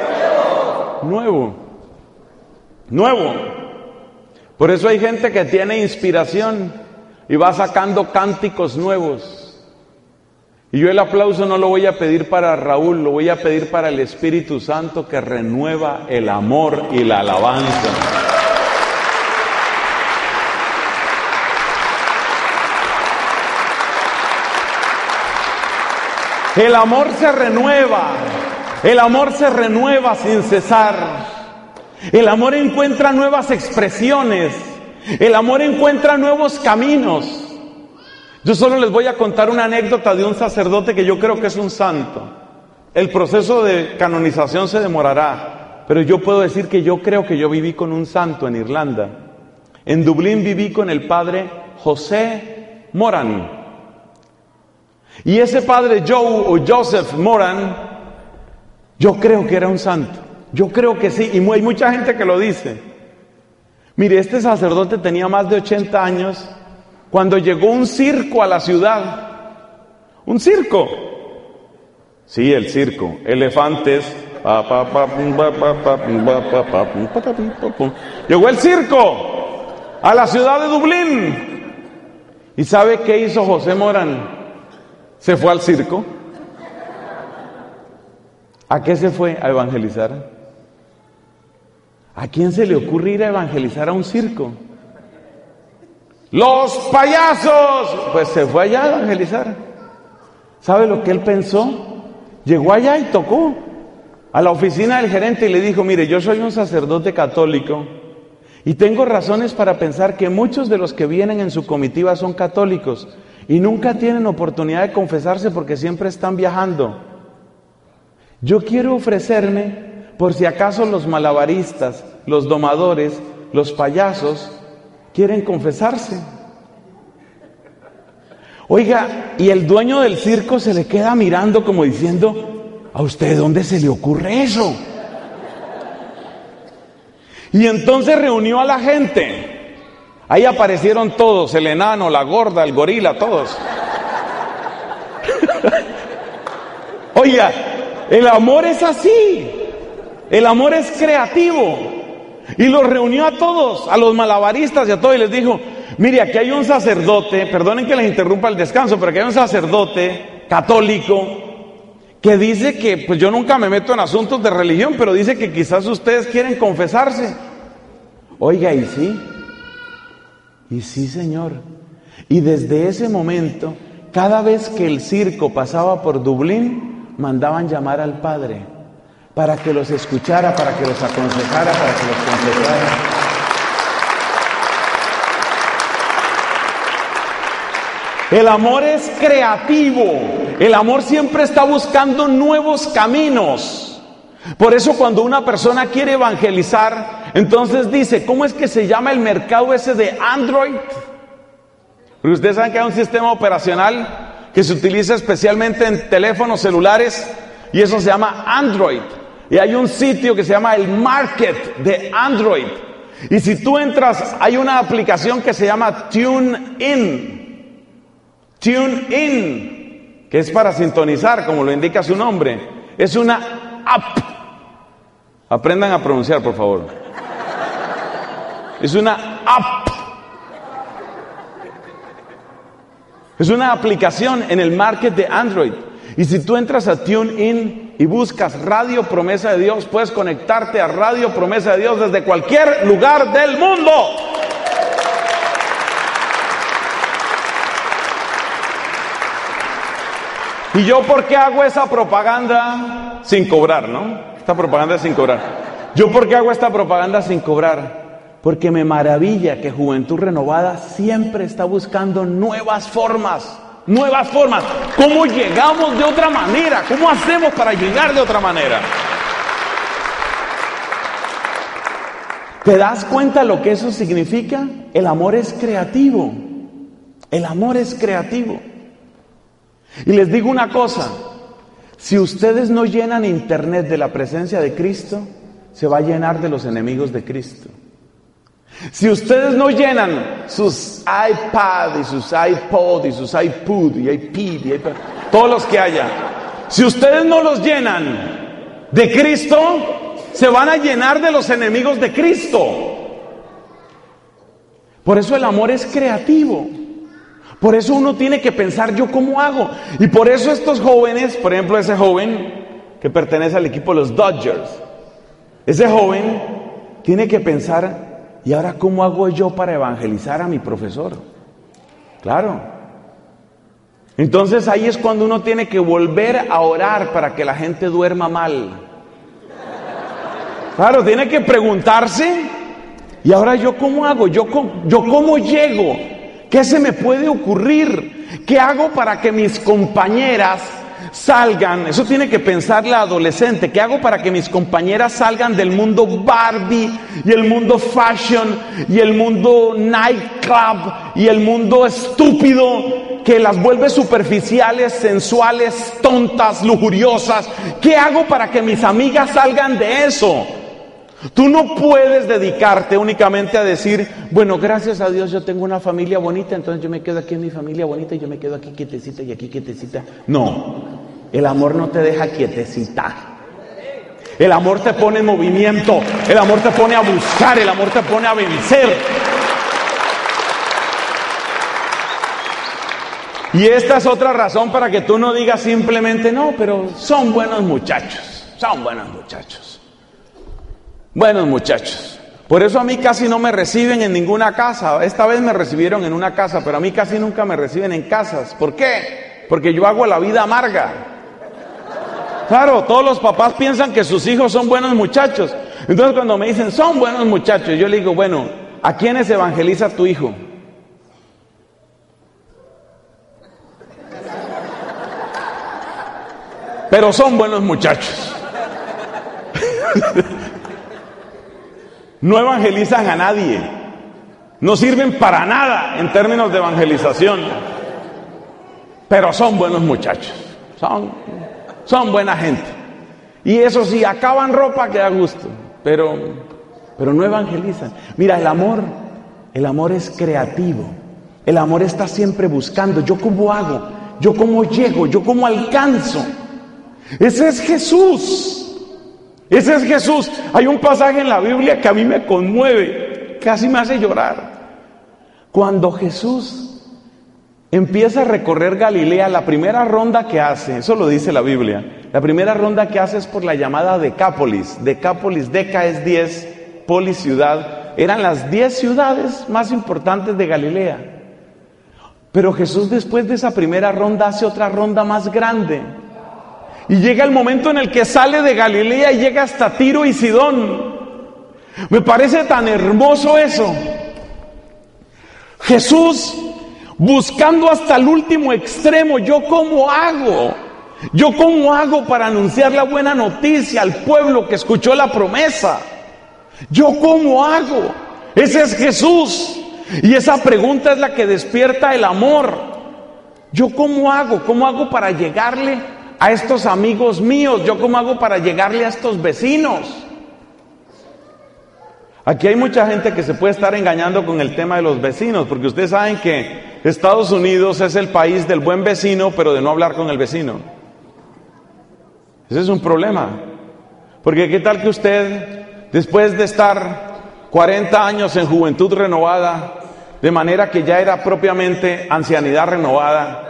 Nuevo. Por eso hay gente que tiene inspiración y va sacando cánticos nuevos. Y yo el aplauso no lo voy a pedir para Raúl, lo voy a pedir para el Espíritu Santo, que renueva el amor y la alabanza. El amor se renueva sin cesar. El amor encuentra nuevas expresiones. El amor encuentra nuevos caminos. Yo solo les voy a contar una anécdota de un sacerdote que yo creo que es un santo. El proceso de canonización se demorará, pero yo puedo decir que yo creo que yo viví con un santo en Irlanda. En Dublín viví con el padre José Moran. Y ese padre Joseph Moran, yo creo que era un santo. Yo creo que sí, y hay mucha gente que lo dice. Mire, este sacerdote tenía más de 80 años cuando llegó un circo a la ciudad. Un circo. Sí, el circo. Elefantes. Llegó el circo a la ciudad de Dublín. ¿Y sabe qué hizo José Moran? Se fue al circo. ¿A qué se fue? A evangelizar. ¿A quién se le ocurre ir a evangelizar a un circo? ¡Los payasos! Pues se fue allá a evangelizar. ¿Sabe lo que él pensó? Llegó allá y tocó a la oficina del gerente y le dijo: mire, yo soy un sacerdote católico Y tengo razones para pensar que muchos de los que vienen en su comitiva son católicos y nunca tienen oportunidad de confesarse porque siempre están viajando. Yo quiero ofrecerme por si acaso los malabaristas, los domadores, los payasos quieren confesarse. Oiga, y el dueño del circo se le queda mirando como diciendo, ¿a usted dónde se le ocurre eso? Y entonces reunió a la gente. Ahí aparecieron todos, el enano, la gorda, el gorila, todos. Oiga, el amor es así. El amor es creativo. Y los reunió a todos, a los malabaristas y a todos, y les dijo, mire, aquí hay un sacerdote, perdonen que les interrumpa el descanso, pero aquí hay un sacerdote católico que dice que, pues yo nunca me meto en asuntos de religión, pero dice que quizás ustedes quieren confesarse. Oiga, ¿y sí, señor? Y desde ese momento, cada vez que el circo pasaba por Dublín, mandaban llamar al padre para que los escuchara, para que los aconsejara, para que los confesara. El amor es creativo. El amor siempre está buscando nuevos caminos. Por eso cuando una persona quiere evangelizar, entonces dice, ¿cómo es que se llama el mercado ese de Android? Porque ustedes saben que hay un sistema operacional que se utiliza especialmente en teléfonos celulares y eso se llama Android. Y hay un sitio que se llama el Market de Android. Y si tú entras, hay una aplicación que se llama TuneIn. TuneIn, que es para sintonizar, como lo indica su nombre. Es una app. Aprendan a pronunciar, por favor. Es una app. Es una aplicación en el market de Android. Y si tú entras a TuneIn y buscas Radio Promesa de Dios, puedes conectarte a Radio Promesa de Dios desde cualquier lugar del mundo. ¿Y yo por qué hago esa propaganda sin cobrar, no? Esta propaganda es sin cobrar. ¿Yo por qué hago esta propaganda sin cobrar? Porque me maravilla que Juventud Renovada siempre está buscando nuevas formas. Nuevas formas. ¿Cómo llegamos de otra manera? ¿Cómo hacemos para llegar de otra manera? ¿Te das cuenta lo que eso significa? El amor es creativo. El amor es creativo. Y les digo una cosa, si ustedes no llenan internet de la presencia de Cristo, se va a llenar de los enemigos de Cristo. Si ustedes no llenan sus iPad y sus iPod y sus iPod y iPad, todos los que haya, si ustedes no los llenan de Cristo, se van a llenar de los enemigos de Cristo. Por eso el amor es creativo. Por eso uno tiene que pensar, ¿yo cómo hago? Y por eso estos jóvenes, por ejemplo ese joven que pertenece al equipo de los Dodgers, ese joven tiene que pensar, ¿y ahora cómo hago yo para evangelizar a mi profesor? Claro. Entonces ahí es cuando uno tiene que volver a orar para que la gente duerma mal. Claro, tiene que preguntarse, ¿y ahora yo cómo hago? ¿Yo cómo llego? ¿Qué se me puede ocurrir? ¿Qué hago para que mis compañeras salgan? Eso tiene que pensar la adolescente. ¿Qué hago para que mis compañeras salgan del mundo Barbie y el mundo fashion y el mundo nightclub y el mundo estúpido que las vuelve superficiales, sensuales, tontas, lujuriosas? ¿Qué hago para que mis amigas salgan de eso? Tú no puedes dedicarte únicamente a decir, bueno, gracias a Dios yo tengo una familia bonita, entonces yo me quedo aquí en mi familia bonita y yo me quedo aquí quietecita y aquí quietecita. No, el amor no te deja quietecita. El amor te pone en movimiento, el amor te pone a buscar, el amor te pone a vencer. Y esta es otra razón para que tú no digas simplemente, no, pero son buenos muchachos, son buenos muchachos. Buenos muchachos. Por eso a mí casi no me reciben en ninguna casa. Esta vez me recibieron en una casa, pero a mí casi nunca me reciben en casas. ¿Por qué? Porque yo hago la vida amarga. Claro, todos los papás piensan que sus hijos son buenos muchachos, Entonces cuando me dicen, son buenos muchachos, yo le digo, bueno, ¿a quiénes evangeliza tu hijo? Pero son buenos muchachos. No evangelizan a nadie. No sirven para nada en términos de evangelización. Pero son buenos muchachos. Son buena gente. Y eso sí, acaban ropa que da gusto. Pero no evangelizan. Mira, el amor es creativo. El amor está siempre buscando. ¿Yo cómo hago? ¿Yo cómo llego? ¿Yo cómo alcanzo? Ese es Jesús. Ese es Jesús. Hay un pasaje en la Biblia que a mí me conmueve, casi me hace llorar. Cuando Jesús empieza a recorrer Galilea, la primera ronda que hace, eso lo dice la Biblia, la primera ronda que hace es por la llamada Decápolis. Decápolis, Deca es 10, Polis ciudad. Eran las 10 ciudades más importantes de Galilea. Pero Jesús después de esa primera ronda hace otra ronda más grande. Y llega el momento en el que sale de Galilea y llega hasta Tiro y Sidón. Me parece tan hermoso eso. Jesús buscando hasta el último extremo. ¿Yo cómo hago? ¿Yo cómo hago para anunciar la buena noticia al pueblo que escuchó la promesa? ¿Yo cómo hago? Ese es Jesús. Y esa pregunta es la que despierta el amor. ¿Yo cómo hago? ¿Cómo hago para llegarle a estos amigos míos? ¿Yo cómo hago para llegarle a estos vecinos? Aquí hay mucha gente que se puede estar engañando con el tema de los vecinos, porque ustedes saben que Estados Unidos es el país del buen vecino, pero de no hablar con el vecino. Ese es un problema. Porque qué tal que usted, después de estar 40 años en juventud renovada, de manera que ya era propiamente ancianidad renovada,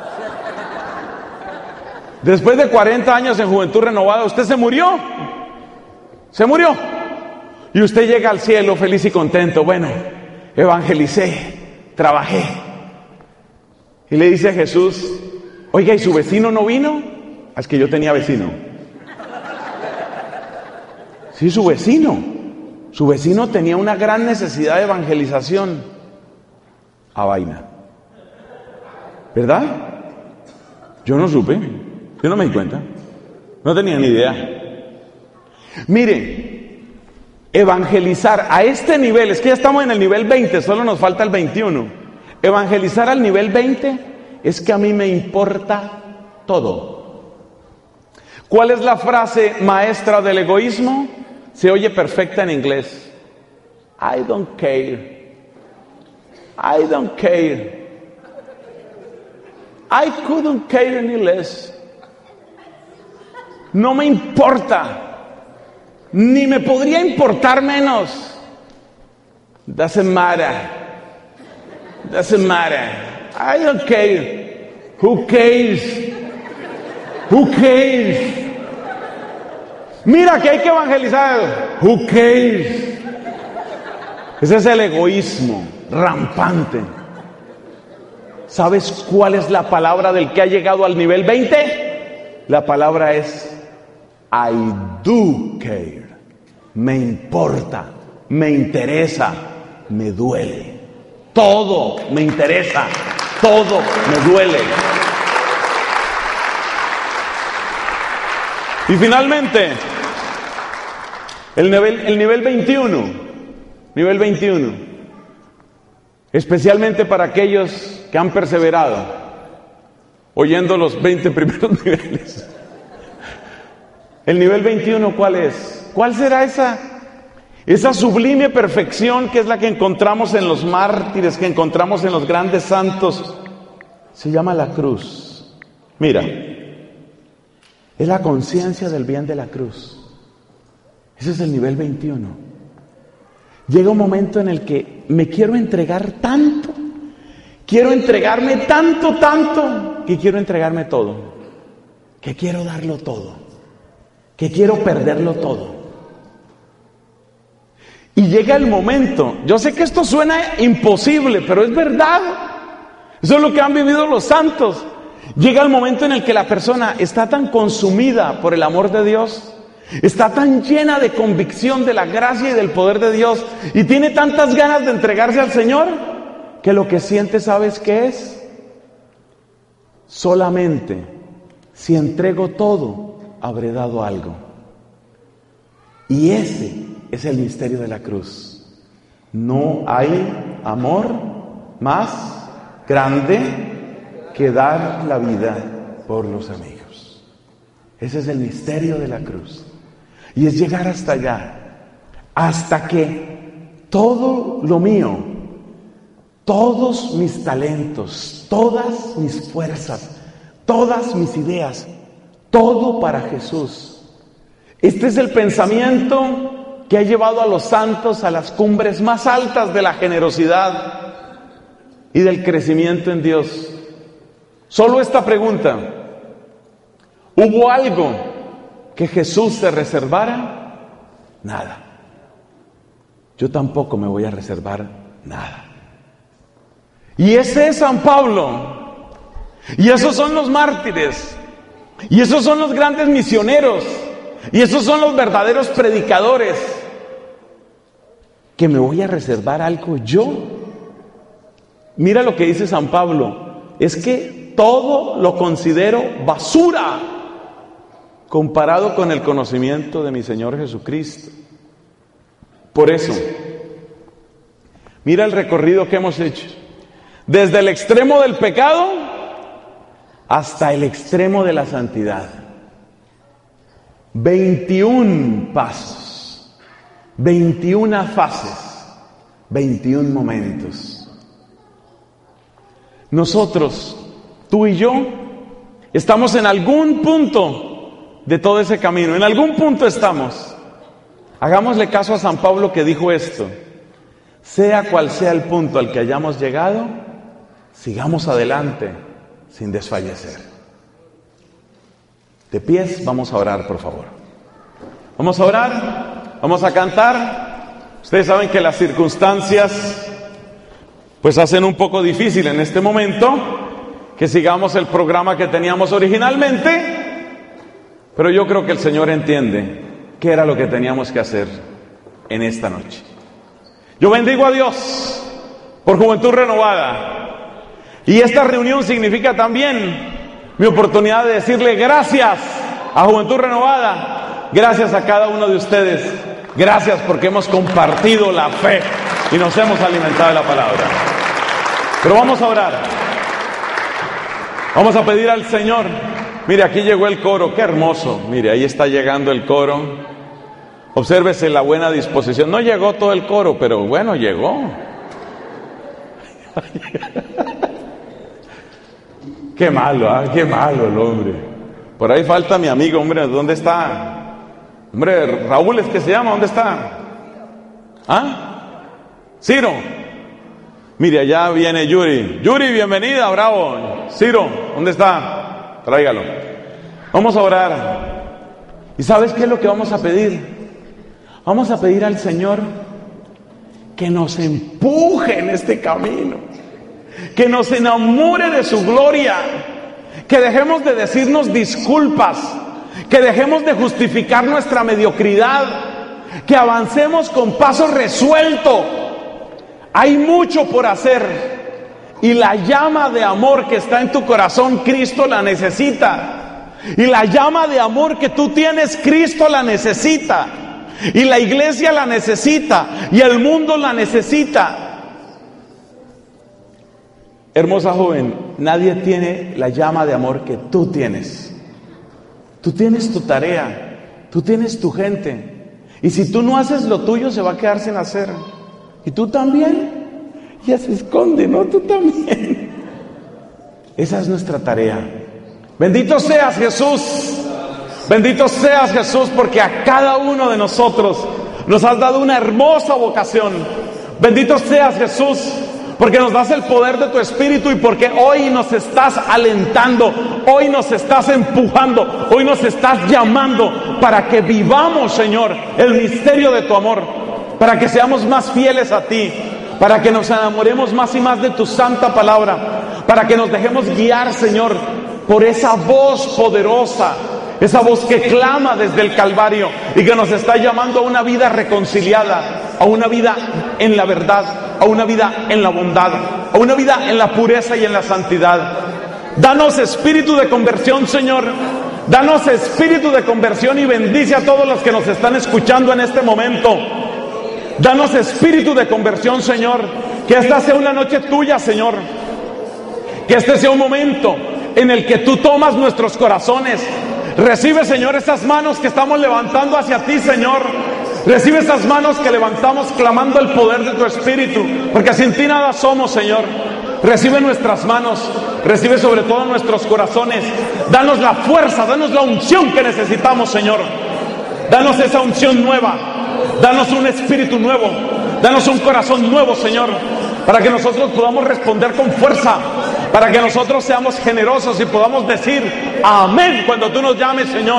después de 40 años en juventud renovada, usted se murió. Se murió. Y usted llega al cielo feliz y contento. Bueno, evangelicé, trabajé. Y le dice a Jesús, oiga, ¿y su vecino no vino? Es que yo tenía vecino. Sí, su vecino. Su vecino tenía una gran necesidad de evangelización. A vaina. ¿Verdad? Yo no supe. Yo no me di cuenta. No tenía ni idea. Mire, evangelizar a este nivel, es que ya estamos en el nivel 20, solo nos falta el 21. Evangelizar al nivel 20 es que a mí me importa todo. ¿Cuál es la frase maestra del egoísmo? Se oye perfecta en inglés. I don't care. I don't care. I couldn't care any less. No me importa. Ni me podría importar menos. Doesn't matter. Doesn't matter. I don't care. Who cares? Who cares? Mira que hay que evangelizar. Who cares? Ese es el egoísmo rampante. ¿Sabes cuál es la palabra del que ha llegado al nivel 20? La palabra es I do care. Me importa, me interesa, me duele. Todo me interesa, todo me duele. Y finalmente, el nivel 21. Nivel 21. Especialmente para aquellos que han perseverado, oyendo los 20 primeros niveles. El nivel 21, ¿cuál es? ¿Cuál será esa sublime perfección que es la que encontramos en los mártires, que encontramos en los grandes santos? Se llama la cruz. Mira, es la conciencia del bien de la cruz. Ese es el nivel 21. Llega un momento en el que me quiero entregar tanto, quiero entregarme tanto, que quiero entregarme todo, que quiero darlo todo, que quiero perderlo todo. Y llega el momento, yo sé que esto suena imposible, pero es verdad. Eso es lo que han vivido los santos. Llega el momento en el que la persona está tan consumida por el amor de Dios Está tan llena de convicción de la gracia y del poder de Dios y tiene tantas ganas de entregarse al Señor que lo que siente, ¿sabes qué es? Solamente si entrego todo, habré dado algo. Y ese es el misterio de la cruz. No hay amor más grande que dar la vida por los amigos. Ese es el misterio de la cruz. Y es llegar hasta allá, hasta que todo lo mío, todos mis talentos, todas mis fuerzas, todas mis ideas, todo para Jesús. Este es el pensamiento que ha llevado a los santos a las cumbres más altas de la generosidad y del crecimiento en Dios. Solo esta pregunta: ¿hubo algo que Jesús se reservara? Nada. Yo tampoco me voy a reservar nada. Y ese es San Pablo. Y esos son los mártires. Y esos son los grandes misioneros. Y esos son los verdaderos predicadores. ¿Que me voy a reservar algo yo? Mira lo que dice San Pablo. Es que todo lo considero basura comparado con el conocimiento de mi Señor Jesucristo. Por eso, mira el recorrido que hemos hecho. Desde el extremo del pecado hasta el extremo de la santidad. 21 pasos, 21 fases, 21 momentos. Nosotros, tú y yo, estamos en algún punto de todo ese camino. En algún punto estamos. Hagámosle caso a San Pablo, que dijo esto: sea cual sea el punto al que hayamos llegado, sigamos adelante sin desfallecer. De pies, vamos a orar, por favor. Vamos a orar, vamos a cantar. Ustedes saben que las circunstancias pues hacen un poco difícil en este momento que sigamos el programa que teníamos originalmente. Pero yo creo que el Señor entiende qué era lo que teníamos que hacer en esta noche. Yo bendigo a Dios por Juventud Renovada. Y esta reunión significa también mi oportunidad de decirle gracias a Juventud Renovada. Gracias a cada uno de ustedes. Gracias porque hemos compartido la fe y nos hemos alimentado de la palabra. Pero vamos a orar. Vamos a pedir al Señor. Mire, aquí llegó el coro, qué hermoso. Mire, ahí está llegando el coro. Obsérvese la buena disposición. No llegó todo el coro, pero bueno, llegó. Qué malo, qué malo el hombre. Por ahí falta mi amigo, hombre, ¿dónde está? Hombre, Raúl es que se llama, ¿dónde está? ¿Ah? Ciro. Mire, allá viene Yuri. Yuri, bienvenida, bravo. Ciro, ¿dónde está? Tráigalo. Vamos a orar. ¿Y sabes qué es lo que vamos a pedir? Vamos a pedir al Señor que nos empuje en este camino, que nos enamore de su gloria, que dejemos de decirnos disculpas, que dejemos de justificar nuestra mediocridad, que avancemos con paso resuelto. Hay mucho por hacer. Y la llama de amor que está en tu corazón, Cristo la necesita. Y la llama de amor que tú tienes, Cristo la necesita. Y la iglesia la necesita. Y el mundo la necesita. Hermosa joven, nadie tiene la llama de amor que tú tienes. Tú tienes tu tarea. Tú tienes tu gente. Y si tú no haces lo tuyo, se va a quedar sin hacer. Y tú también. Ya se esconde, ¿no? Tú también. Esa es nuestra tarea. Bendito seas, Jesús. Bendito seas, Jesús, porque a cada uno de nosotros nos has dado una hermosa vocación. Bendito seas, Jesús, porque nos das el poder de tu Espíritu y porque hoy nos estás alentando, hoy nos estás empujando, hoy nos estás llamando para que vivamos, Señor, el misterio de tu amor, para que seamos más fieles a ti, para que nos enamoremos más y más de tu santa palabra, para que nos dejemos guiar, Señor, por esa voz poderosa, esa voz que clama desde el Calvario y que nos está llamando a una vida reconciliada, a una vida en la verdad, a una vida en la bondad, a una vida en la pureza y en la santidad. Danos espíritu de conversión, Señor. Danos espíritu de conversión y bendice a todos los que nos están escuchando en este momento. Danos espíritu de conversión, Señor. Que esta sea una noche tuya, Señor. Que este sea un momento en el que tú tomas nuestros corazones. Recibe, Señor, esas manos que estamos levantando hacia ti, Señor. Recibe esas manos que levantamos clamando el poder de tu Espíritu, porque sin ti nada somos, Señor. Recibe nuestras manos, recibe sobre todo nuestros corazones. Danos la fuerza, danos la unción que necesitamos, Señor. Danos esa unción nueva, danos un espíritu nuevo, danos un corazón nuevo, Señor, para que nosotros podamos responder con fuerza, para que nosotros seamos generosos y podamos decir amén cuando tú nos llames, Señor.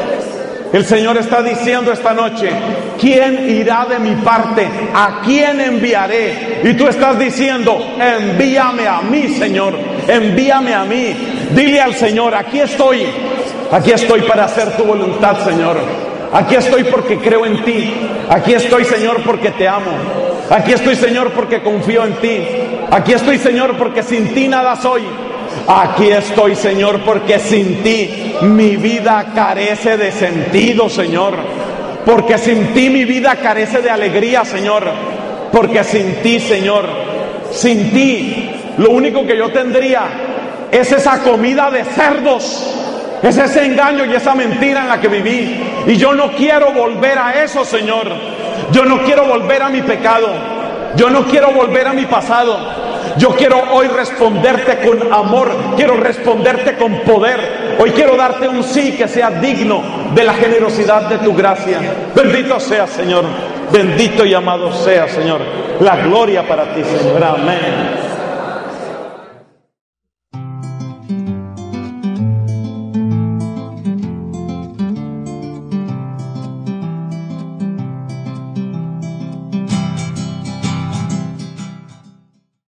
El Señor está diciendo esta noche: ¿quién irá de mi parte? ¿A quién enviaré? Y tú estás diciendo: envíame a mí, Señor, envíame a mí. Dile al Señor: aquí estoy para hacer tu voluntad, Señor. Aquí estoy porque creo en ti. Aquí estoy, Señor, porque te amo. Aquí estoy, Señor, porque confío en ti. Aquí estoy, Señor, porque sin ti nada soy. Aquí estoy, Señor, porque sin ti mi vida carece de sentido, Señor. Porque sin ti mi vida carece de alegría, Señor. Porque sin ti, Señor, sin ti, lo único que yo tendría es esa comida de cerdos. Es ese engaño y esa mentira en la que viví. Y yo no quiero volver a eso, Señor. Yo no quiero volver a mi pecado. Yo no quiero volver a mi pasado. Yo quiero hoy responderte con amor. Quiero responderte con poder. Hoy quiero darte un sí que sea digno de la generosidad de tu gracia. Bendito sea, Señor. Bendito y amado sea, Señor. La gloria para ti, Señor. Amén.